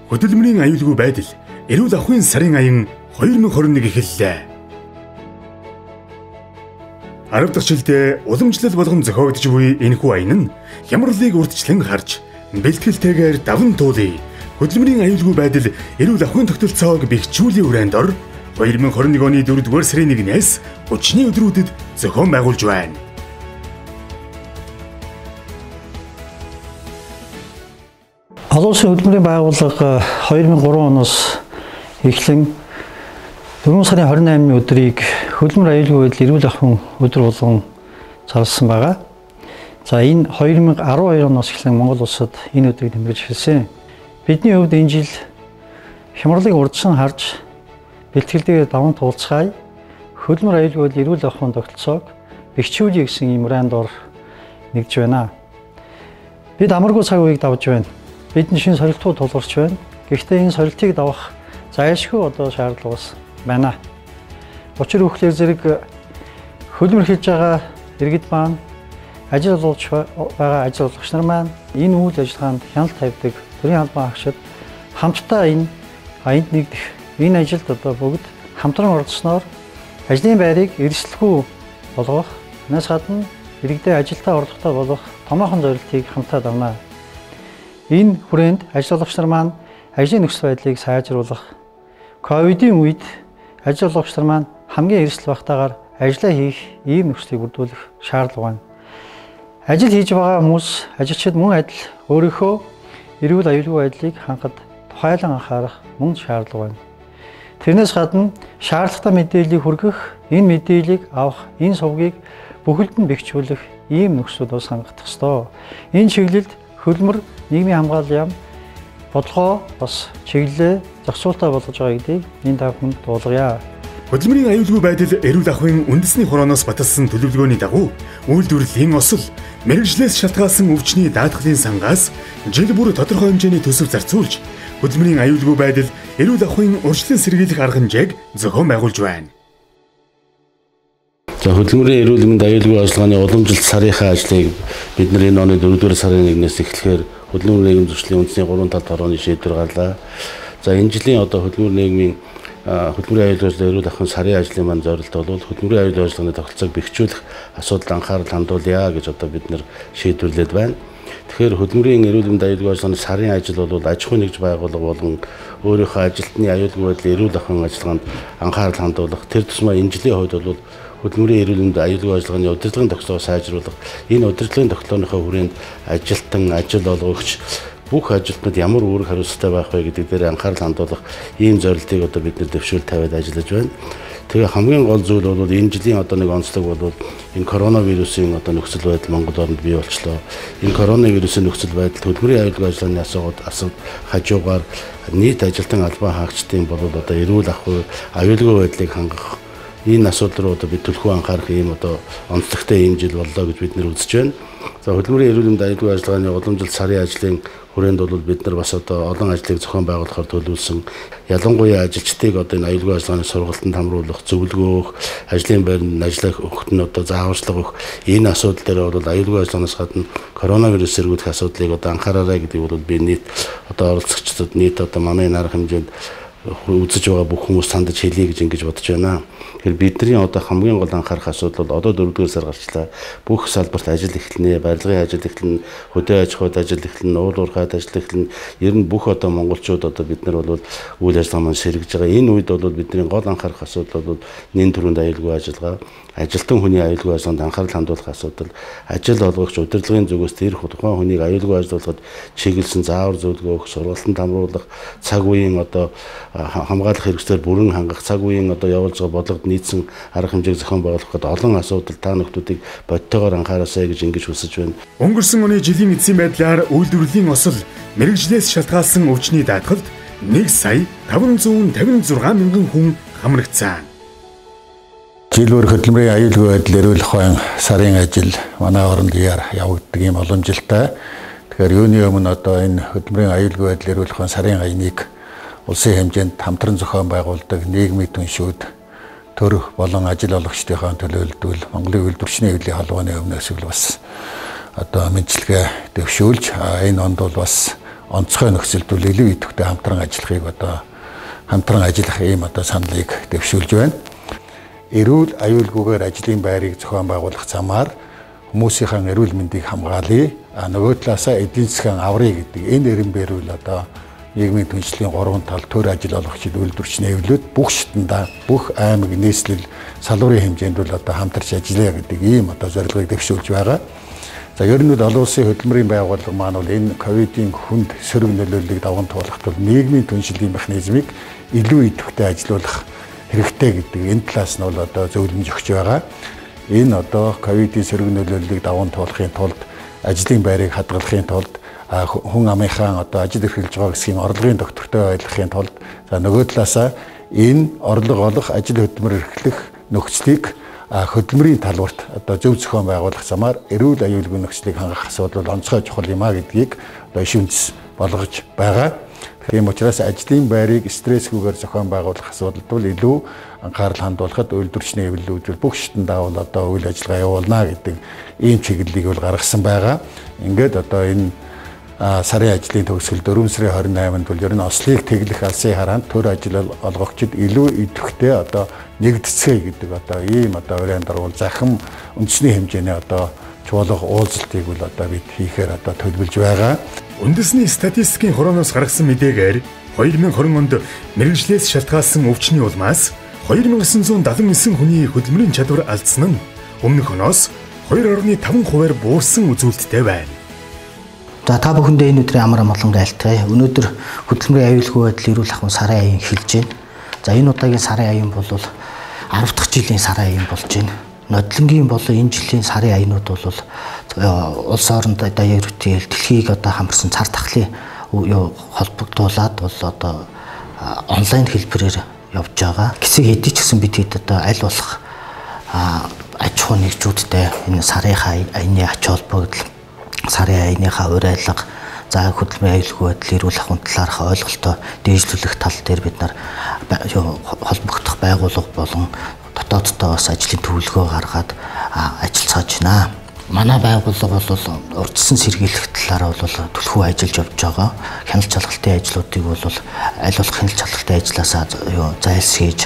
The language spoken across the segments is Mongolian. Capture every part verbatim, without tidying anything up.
Хөдөлмөрийн аюулгүй байдал эрүүл ахуйн сарын аян хоёр мың хорин нэг эхэллээ. Арав дахь жилдээ уламжлал болгон зохиогдож буй энэхүү аян нь хямралыг урьдчилан харж бэлтгэлтэйгээр даван туулъя. Хөдөлмөрийн аюулгүй байдал эрүүл ахуйн тогтолцоог бэхжүүлэх хүрээнд ор хоёр мың хорин нэг оны дөрөвдүгээр сарын нэгнээс хүчний өдрүүдэд зохион байгуулж байна. Олон улсын хөдөлмөрийн байгууллага хоёр мың гурван оноос эхлэн дөрвөн сарын хорин наймны өдрийг хөдөлмөр аюулгүй байдал эрүүл ахуйн өдөр болгон зарласан байгаа. За энэ хоёр мың арван хоёр оноос эхлэн Монгол улсад энэ өдрийг тэмдэглэж эхэлсэн. Бидний хувьд энэ жил хямралыг урьдчилан харж бэлтгэлтэйгээр даван туулцгаая. Хөдөлмөр аюулгүй байдал эрүүл ахуйн тогтолцоог бэхжүүлье гэсэн ийм урайнд ор нэгдэж байна. Бид амаргүй цаг үеийг давж байна. Бидний шинэ сорилтууд тулгарч байна. Гэхдээ энэ сорилтыг давах зайлшгүй одоо шаардлага бас байна. Учир үхлээр зэрэг хөдөлмөр хийж байгаа иргэд маань ажил олгож байгаа ажил олгогч нар маань энэ үйл ажиллагаанд хяналт тавьдаг төрийн албан хаагчид хамтдаа энэ аянд нэгдэх энэ ажилд одоо бүгд хамтран оролцсноор ажлын байрыг эрсдэлгүй болгох, нас гадна иргэдэд ажилдаа орлоготой болох томоохон зорилтыг хамтдаа давна. Энэ хүрээнд ажил олгогч нар маань ажлын нөхцөл байдлыг сайжруулах, ковидын үед ажил олгогч нар маань хамгийн эрсдэл багтаагаар ажиллаа хийх ийм нөхцөлийг бүрдүүлэх шаардлага байна. Ажил хийж байгаа хүмүүс, ажилчид мөн адил өөрийнхөө эрүүл аюулгүй байдлыг хангахад тухайлан анхаарах мөн шаардлага байна. Тэрнээс гадна шаардлагатай мэдээллийг хүргэх, энэ мэдээллийг авах, энэ сувгийг бүхэлд нь бэхжүүлэх ийм нөхцөл бас хангах ёстой. Энэ чиглэлд хөдөлмөр нийгмийн хамгааллын яам бодлогоо бас чиглэлээ зохицуулалтаа болгож байгаа гэдгийг энэ тав хүнд дуулгая. Хөдөлмөрийн аюулгүй байдал эрүүл ахуйн үндэсний хорооноос баталсан төлөвлөгөөний дагуу үйлдвэрлэлийн осол, мэргэжлээс шалтгаалсан өвчний даатгалын сангаас жил бүр тодорхой хэмжээний төсөв зарцуулж хөдөлмөрийн аюулгүй байдал эрүүл ахуйн урьдчилан сэргийлэх арга хэмжээг зохион байгуулж байна. За хөдөлмөрийн эрүүл мэнд аюулгүй ажиллагааны уламжилт сарынхаа ажлыг бид нар энэ оны дөрөвдүгээр сарын нэгнээс эхлэхээр хөдөлмөр нийгэм зөрчлийн үндэсний гурван талт хорооны шийдвэр гарлаа. За энэ жилийн одоо хөдөлмөр нийгмийн хөдөлмөрийн аюулгүй ажлын эрүүл ахуйн сарын ажлын маань зорилт бол хөдөлмөрийн аюулгүй ажиллагааны тогтолцоог бэхжүүлэх асуудал анхаарал хандуулъя гэж одоо бид нар шийдвэрлээд байна. Тэгэхээр хөдөлмөрийн эрүүл мэнд аюулгүй ажиллагааны сарын ажил бол аж ахуйн нэгж байгууллага болон өөрийнхөө ажилтны аюулгүй байдлын эрүүл ахуйн ажиллагаанд анхаарал хандуулах, тэр тусмаа энэ жилийн хувьд бол хөдөлмөрийн эрүүл мэнд аюулгүй ажиллагааны удирдлагын тогтолцоог сайжруулах, энэ удирдлагын тогтолцооныхоо хүрээнд ажилтан, ажил олгогч бүх ажилтнууд ямар үүрэг хариуцлагатай байх вэ гэдэг дээр анхаарал хандуулах ийм зорилтыг одоо бид нэр дэвшүүл тавиад ажиллаж байна. Тэгээ хамгийн гол зүйл бол энэ жилийн одоо нэг онцлог бол энэ коронавирусын одоо нөхцөл байдал Монгол орнд бий болчлоо. Энэ коронавирусын нөхцөл байдал хөдөлмөрийн аюулгүй ажиллагааны асуудал асууд хажуугаар нийт ажилтан албан хаагчдын бол одоо эрүүл ахуй, аюулгүй байдлыг хангах энэ асуудал руу одоо бид төлхөө анхаарах ийм одоо онцлогтой ийм жил боллоо гэж бид нэр үзэж байна. За хөдөлмөрийн эрүүл мэнд аюулгүй ажиллагааны уламжлалт сарын ажлын хүрээнд бол бид нар бас одоо олон ажлыг зохион байгуулахаар төлөвлөсөн. Ялангуяа ажилчдыг одоо энэ аюулгүй ажиллагааны сургалтанд хамруулах, зөвлөгөөх, ажлын байранд ажиллах өгөхд нь одоо зааварчлага өгөх энэ асуудал дээр бол аюулгүй ажиллагаанаас гадна коронавирус сэргийлэх асуудлыг одоо анхаараарай гэдэг бол би нийт одоо оролцогчдод нийт одоо манай нарах хэмжээнд үзэж байгаа бүх хүмүүс сандаж хэлье гэж ингэж бодож байна. Тэгэхээр бидний одоо хамгийн гол анхаарах асуудал бол одоо дөрөвдүгээр сар гарчлаа. Бүх салбарт ажил эхэлнэ, барилгын ажил эхэлнэ, хөдөө аж ахуйд ажил эхэлнэ, уул уурхайд ажил эхэлнэ. Ер нь бүх одоо монголчууд одоо бид нар бол үйл ажиллагаа маань сэргэж байгаа. Энэ үед бол бидний гол анхаарах асуудал бол нэн төрөнд аюулгүй ажиллагаа, ажилтан хүний аюулгүй ажиллагаанд анхаарал хандуулах асуудал, ажил олгогч удирдлагын зүгээс тэр тухайн хүнийг аюулгүй ажиллуулахад чиглэсэн заавар зөвлөгөө өгөх, сургалтанд хамруулах, цаг үеийн одоо хамгаалах хэрэгслээр бүрэн хангах, цаг үеийн одоо явуулж байгаа бодлогод нийцсэн арга хэмжээг зохион байгуулахад олон асуудал та нөхдүүдийг бодтойгоор анхаараасай гэж ингэж хүсэж байна. Өнгөрсөн оны жилийн эцсийн байдлаар үйлдвэрлэлийн осол, мэргэжлээс шалтгаалсан өвчний даатгалд нэг сая таван зуун тавин зургаан мянган хүн хамрагдсан. Жил бүр хөдөлмөрийн аюулгүй байдал эрүүл ахуйн сарын ажил манай оронд явагддаг ийм уламжилттай. Тэгэхээр юуны өмнө одоо энэ хөдөлмөрийн аюулгүй байдал эрүүл ахуйн сарын аяныг улсын хэмжээнд хамтран зохион байгуулдаг нийгмийн түншүүд төр болон ажил олгогчдын төлөөлөлдөл Монголын үйлдвэрчний хөвлийн холбооны өмнөөс л бас одоо мэдлэгээ дэвшүүлж энэ онд бол бас онцгой нөхцөлд илүү идэвхтэй хамтран ажиллахыг одоо хамтран ажиллах ийм одоо саналыг дэвшүүлж байна. Эрүүл аюулгүйгээр ажлын байрыг зохион байгуулах замаар хүмүүсийн эрүүл мэндийг хамгаалъя. А нөгөө талаасаа эдийн засгийн аврыг гэдэг энэ эрен бэрүүл одоо нийгмийн түншлэлийн гурван тал төр ажил олгогчид үйлдвэрч нэвлүүд бүх шатндаа бүх аймаг нийслэл салбарын хэмжээнд бол одоо хамтарч ажиллая гэдэг ийм одоо зорилгыг дэвшүүлж байгаа. За ер нь бол олон улсын хөдөлмөрийн байгууллага маань бол энэ ковидын хүнд сөрөг нөлөөллийг даван туулахад бол нийгмийн түншлэлийн механизмыг илүү идэвхтэй ажилуулах хэрэгтэй гэдэг энэ талаас нь бол одоо зөвлөмж өгч байгаа. Энэ одоо ковидын сөрөг нөлөөллийг даван туулахын тулд ажлын байрыг хадгалахын тулд хүн амынхаа одоо ажил эрхэлж байгаа гэсэн орлогын доктортой ойлгохын тулд за нөгөө талаасаа энэ орлого олох ажил хөдөлмөр эрхлэх нөхцөлийг хөдөлмөрийн талбарт одоо зөв зохион байгуулах замаар эрүүл аюулгүй нөхцөлийг хангах асуудал бол онцгой чухал юм а гэдгийг одоо шүнц болгож байгаа. Тийм учраас ажлын байрыг стрессгүйгээр зохион байгуулах асуудалд бол илүү анхаарал хандуулахад үйлдвэрчний эвлэлүүд бүх шатнд даавал одоо үйл ажиллагаа явуулна гэдэг ийм чиглэлийг бол гаргасан байгаа. Ингээд одоо энэ сарын ажлын төгсгөл дөрвөн сарын хорин найманд бол ер нь ослыг тэглэх алсын хараанд төр ажил олгогчид илүү идэвхтэй одоо нэгдэцгээе гэдэг одоо ийм одоо уран дурвал захим үндэсний хэмжээний одоо чуулга уулзалтыг бол одоо бид хийхээр одоо төлөвлөж байгаа. Үндэсний статистикийн хорооноос гаргасан мэдээгээр хоёр мянган хорин онд мэрэгжлээс шалтгаалсан өвчний улмаас хоёр мянган девять жүз седемдесет девять хүний хөдөлмөрийн чадвар алдсан нь өмнөх оноос two point five хувиар буурсан үзүүлэлттэй байна. За та бүхэндээ энэ өдрийн амар амгалан айлтгая. Өнөөдөр хөдөлмөрийн аюулгүй байдал эрүүл ахуйн сарын аян эхэлж байна. За энэ удаагийн сарын аян бол ten дахь жилийн сарын аян болж байна. Нодлонгийн болон энэ жилийн сарын аянууд бол улс оронд одоо ерөнхийдөө дэлхийг одоо хамарсан цар тахлын холбогдуулаад бол одоо онлайн хэлбэрээр явж байгаа. Гэсэг хэдий ч гэсэн бид хэд одоо аль болох аж ахуй нэгжүүдтэй энэ сарын аяны ач холбогдол сарын аяныхаа уриалга за хөдөлмөрийн аюулгүй байдал эрүүл ахуйн талаарх ойлголтоо дээшлүүлэх тал дээр бид нар холбогдох байгууллага болон дотооддоо бас ажлын төлөвлөгөө гаргаад ажиллаж байна. Манай байгууллага бол урьдчилан сэргийлэх талаараа бол түлхүү ажиллаж явж байгаа. Хяналт шалгалтын ажлуудыг бол аль болох хяналт шалгалтын ажлаасаа зайлсхийж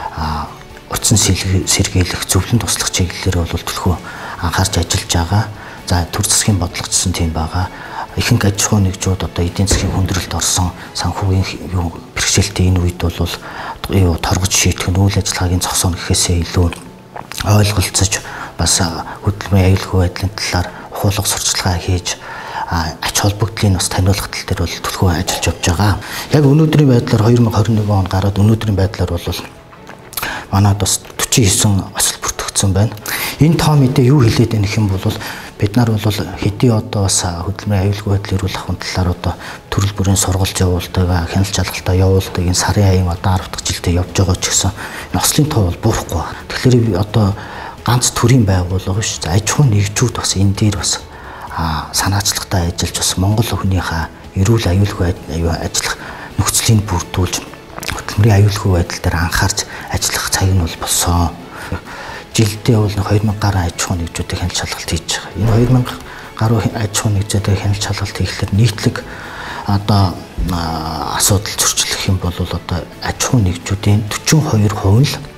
урьдчилан сэргийлэх зөвлөн туслах чиглэлээр бол түлхүү анхаарч ажиллаж байгаа. За төр засгийн бодлогочсон тийм байгаа. Ихэнх аж ахуйн нэгжүүд одоо эдийн засгийн хүндрэлд орсон санхүүгийн бэрхшээлтэй энэ үед бол юу торгож шийдэх нь үйл ажиллагаагийн зогсооно гэхээсээ илүү ойлголцож бас хөдөлмөрийн аюулгүй байдлын талаар ухуулга сурчлагаа хийж ач холбогдлыг бас таниулах тал дээр бол түлхүү ажиллаж явж байгаа. Яг өнөөдрийн байдлаар two thousand twenty-one он гараад өнөөдрийн байдлаар бол манайд бас forty-nine осол бүртгэгдсэн байна. Энэ тоо мэдээ юу хэлээд байна гэх юм бол бид нар бол хэдий одоо бас хөдөлмөрийн аюулгүй байдлын эрүүл ахуйн талаар одоо төрөл бүрийн сургалт явуулдаг, хяналт шалгалтаа явуулдаг энэ сарын аян одоо ten дахь жилдээ явж байгаа ч гэсэн энэ ослын тоо бол буурахгүй. Тэгэхээр одоо ганц төрийн байгууллага биш. Аж ахуйн нэгжүүд бас энэ дээр бас санаачлагтай ажиллаж бас Монгол хүнийхээ эрүүл аюулгүй ажиллах нөхцөлийг бүрдүүлж хөдөлмөрийн аюулгүй байдал дээр анхаарч ажиллах цаг нь бол болсон. Жилдээ бол two thousand гаруй аж ахуйн нэгжүүдийн хяналт шалгалт хийж байгаа. Энэ two thousand гаруй аж ахуйн нэгжүүдийн хяналт шалгалт хийхлээр нийтлэг одоо асуудал зөрчлөх юм бол одоо аж ахуйн нэгжүүдийн forty-two percent л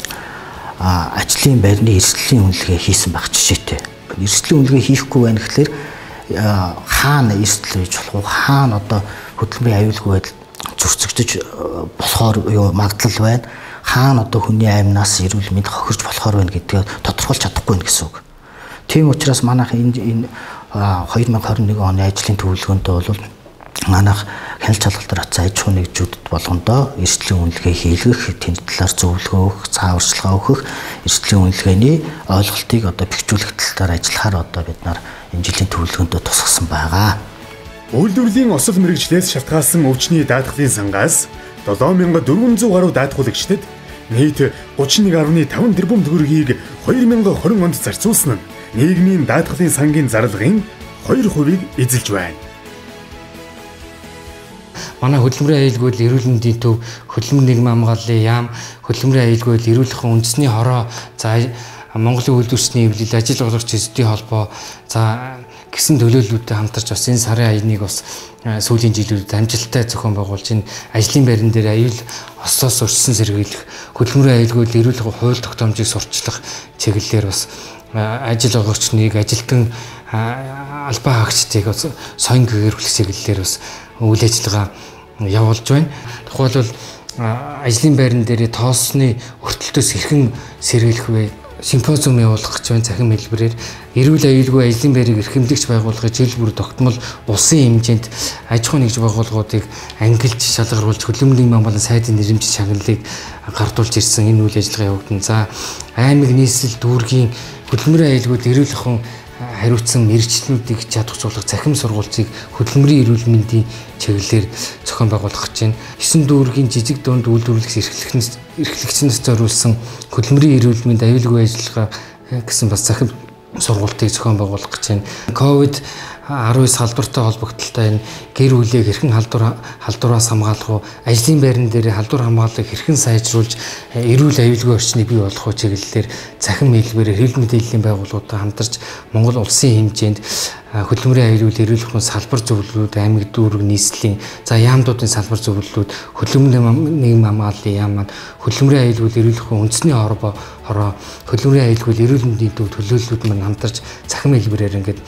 ажлын байрны эрсдлийн үнэлгээ хийсэн байх жишээтэй. Эрсдлийн үнэлгээ хийхгүй байна гэхэлэр хаана эрсдэл хийж болох вэ? Хаана одоо хөдөлмөрийн аюулгүй байдал зөрчигдөж болохоор юу магадлал байна? Хаана одоо хүний аймнаас эрүүл мэнд хохирч болохоор байна гэдгийг тодорхойлж чадахгүй байна гэсэн үг. Тийм учраас манайх энэ энэ two thousand twenty-one оны ажлын төлөвлөгөөндөө бол манайх хяналт шалгалтаар очсон аж ахуйн нэгжүүдэд болгондоо эрсдлийн үнэлгээ хийлгэх, тэнд талаар зөвлөгөө өгөх, цааварчилгаа өгөх, эрсдлийн үнэлгээний ойлголтыг одоо бэхжүүлэх талаар ажиллахаар одоо бид нар энэ жилийн төлөвлөгөөндөө тусгасан байгаа. Үйлдвэрлэлийн осол мэрэгчлээс шалтгаалсан өвчний даатгалын сангаас seven thousand four hundred гаруй даатгуулагчдад нийт thirty-one point five тэрбум төгрөгийг two thousand twenty онд зарцуулсан нь нийгмийн даатгалын сангийн зарлагын two percent-ийг эзэлж байна. Манай хөдөлмөрийн аюулгүй байдал эрүүл мэндийн төв, хөдөлмөр нийгмийн хамгааллын яам, хөдөлмөрийн аюулгүй байдал эрүүл ахуйн үндэсний хороо, за Монголын үйлдвэрчний эвлэл, ажил олгогч эзэдийн холбоо, за гэсэн төлөөллүүдтэй хамтарч бас энэ сарын аяныг бас сүүлийн жилүүдэд амжилттай зохион байгуулж энэ ажлын байран дээр аюул ослоос өрсөн сэргийлэх, хөдөлмөрийн аюулгүй эрүүл хууль тогтоомжийг сурчлах чиглэлээр бас ажил олгогчныг, ажилтан албаа хаагчдыг бас соён гэрүүлэх чиглэлээр бас үйл ажиллагаа явуулж байна. Тухайлбал ажлын байран дээр тоосны өртөлтөөс хэрхэн сэргийлэх вэ? Симпозиум явуулах гэж байна цахим хэлбэрээр эрүүл аюулгүй ажлын байрыг эрхэмлэгч байгууллагыг жил бүр тогтмол улсын хэмжээнд аж ахуй нэгж байгууллагуудыг ангилж шалгаруулж хөдөлмөрийн ман болон сайдын нэрмжит шагналыг гардуулж ирсэн энэ үйл ажиллагаа явагдана. За аймаг нийслэл дүүргийн хөдөлмөрийн аюулгүйд эрүүл ахуйн хариуцсан мэргэжлүүдийг чадваржуулах цахим сургуулийг хөдөлмөрийн эрүүл мэндийн чиглэлээр зохион байгуулах гэж байна. Есөн дүүргийн жижиг дунд үйлдвэрлэх эрхлэгчнээс эрхлэгчнээс зориулсан хөдөлмөрийн эрүүл мэнд аюулгүй ажиллагаа гэсэн бас цахим сургуулийг зохион байгуулах гэж байна. ковид арван девять халдвартай холбогдлолтой энэ гэр бүлийг хэрхэн халдвар халдвараас хамгаалах уу, ажлын байран дээр халдвар хамгааллыг хэрхэн сайжруулж эрүүл аюулгүй орчныг бий болгох уу чиглэлээр цахим хэлбэрээр хэвлэл мэдээллийн байгууллагуудтай хамтарч Монгол улсын хэмжээнд хөдөлмөрийн аюул эрүүл ахуйн салбар зөвлөлүүд, аймаг дүүрэг нийслэлийн за яамдуудын салбар зөвлөлүүд, хөдөлмөрийн нийгэм хамгааллын яам маань хөдөлмөрийн аюул эрүүл ахуйн үндэсний хороо хороо хөдөлмөрийн аюул эрүүл мэндийн төв төлөөллүүд маань хамтарч цахим хэлбэрээр ингээд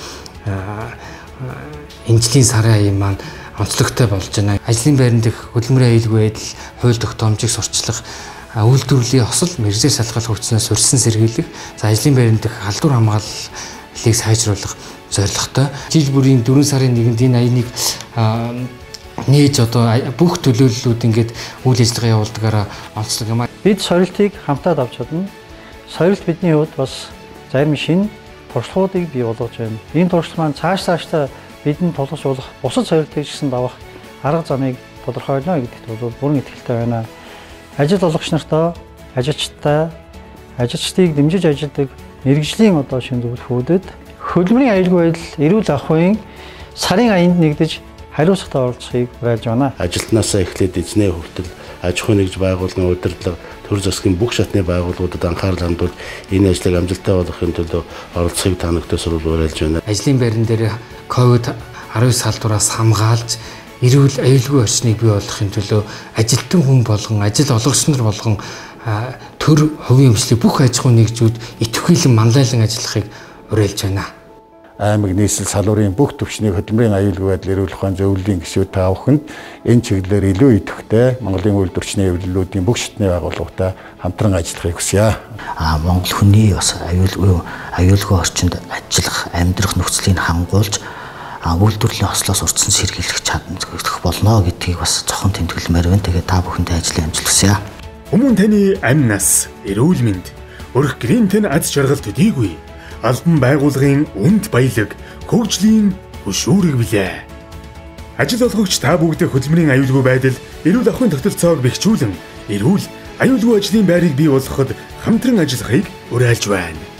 энэ жилийн сарын аян маань онцлогтой болж байна. Ажлын байран дэх хөдөлмөрийн аюулгүй байдал, хууль тогтоомжийг сурчлах, үйлдвэрлэлийн осол мэргэжээр шалгах хүчнээс урьдчилан сэргийлэх, за ажлын байран дэх халдвар хамгааллыг сайжруулах зорилготой. Жил бүрийн дөрвөн сарын нэгэнд энэ аяныг нээж одоо бүх төлөөллүүд ингээд үйл ажиллагаа явуулдагаараа онцлог юм. Бид сорилтыг хамтаад авч чадна. Сорилт бидний хувьд бас зарим шинэ туршлагуудыг бий болгож байна. Энэ туршлага маань цааш цаашдаа бидэнд тулгуурлах бусад сорилтыг ч гэсэн давах арга замыг тодорхойлно гэдэгт бол бүрэн итгэлтэй байна. Ажил олгогч нартаа ажилчтай ажилчдыг дэмжиж ажилладаг мэргэжлийн одоо шинэ зөвлөхүүдэд хөдөлмөрийн аюулгүй байдал эрүүл ахуйн сарын аянд нэгдэж хариуцлагатай оролцохыг уриалж байна. Ажилтнаасаа эхлээд эзнээ хүртэл аж ахуй нэгж байгууллагын удирдлага төр засгийн бүх шатны байгууллагуудад анхаарал хандуулж энэ ажлыг амжилттай болгохын төлөө оролцохыг та нартай сурвалж уриалж байна. Ажлын байран дээр ковид арван девять халдвараас хамгаалж эрүүл аюулгүй орчныг бий болгохын төлөө ажилтан хүн болгон, ажил олгогч нар болгон төр хувийн өмчлөг бүх аж ахуй нэгжүүд идэвхжүүлэн манлайлан ажиллахыг уриалж байна. Аймаг нийслэл салуурын бүх төвчнийг хөдөлмөрийн аюулгүй байдал эрүүл ахуйн зөвлөлийн гишүүд таавахынд энэ чиглэлээр илүү идэвхтэй Монголын үйлдвэрчний эвлэлүүдийн бүх шатны байгууллагатай хамтран ажиллахыг хүсье. А Монгол хүний бас аюулгүй аюулгүй орчинд ажиллах, амьдрах нөхцөлийг хангуулж үйлдвэрлэлийн ослоос урьдчилан сэргийлэх чадах болно гэдгийг бас зохон тэмдэглэмээр байна. Тэгээд та бүхэндээ ажлын амжилт хүсье. Өмнө таны амь нас, эрүүл мэнд, өрх гэрийнтэн аз жаргал төдийгүй албан байгууллагын үнд баялаг, хөгжлийн хөшүүрэг билээ. Ажил олгогч та бүгдээ хөдөлмөрийн аюулгүй байдал, эрүүл ахуйн тогтолцоог бэхжүүлэн, эрүүл аюулгүй ажлын байрыг бий болгоход хамтран ажиллахыг уриалж байна.